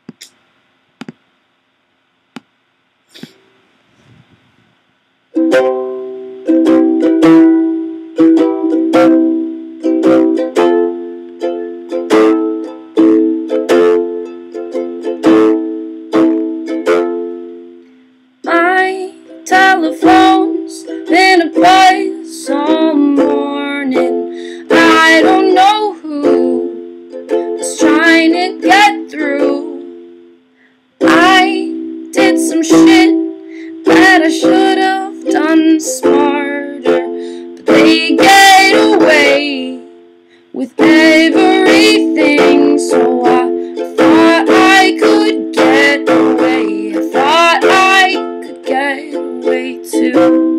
My telephone's been a buzz all morning. I don't know who is trying to get through. I did some shit that I should have done smarter, but they get away with everything, so I thought I could get away. I thought I could get away too.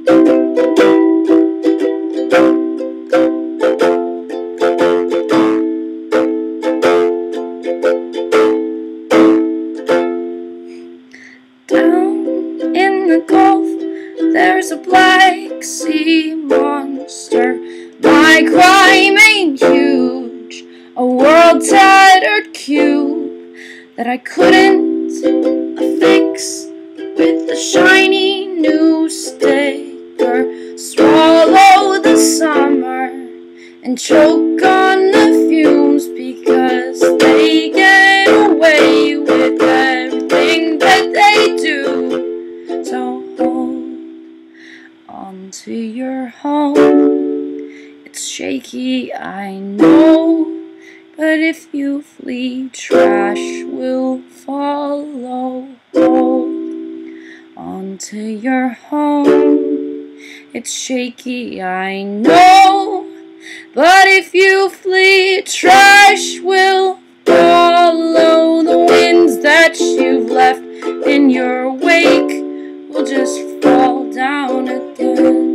Down in the Gulf, there's a black sea monster. My crime ain't huge, a world-tattered cube that I couldn't fix with a shiny new sticker. Swallow the summer and choke on the fumes, because they get away with everything that they do. So hold on to your home. It's shaky, I know, but if you flee, trash will follow. Hold on to your home. It's shaky, I know, but if you flee, trash will follow. The winds that you've left in your wake will just fall down again.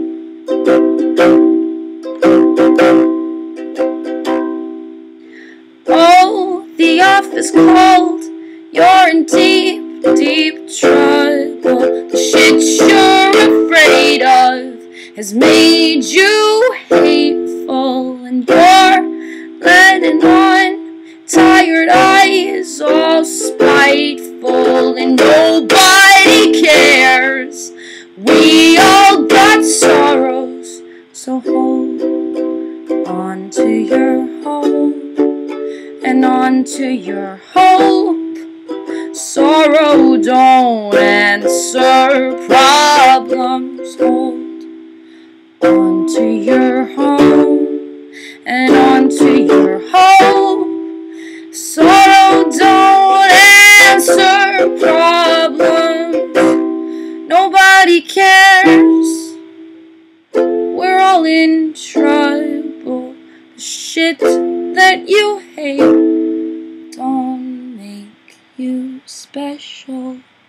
Oh, the office called. You're in deep, deep trouble. The shit you're afraid of has made you hateful, and you're letting on tired eyes, all spiteful, and nobody cares. We all got sorrows, so hold on to your hope and on to your hope. Sorrow don't answer problems. Hold on to your home and on to your hope. Sorrow don't answer problems. Nobody cares. We're all in trouble. The shit that you hate don't make you special.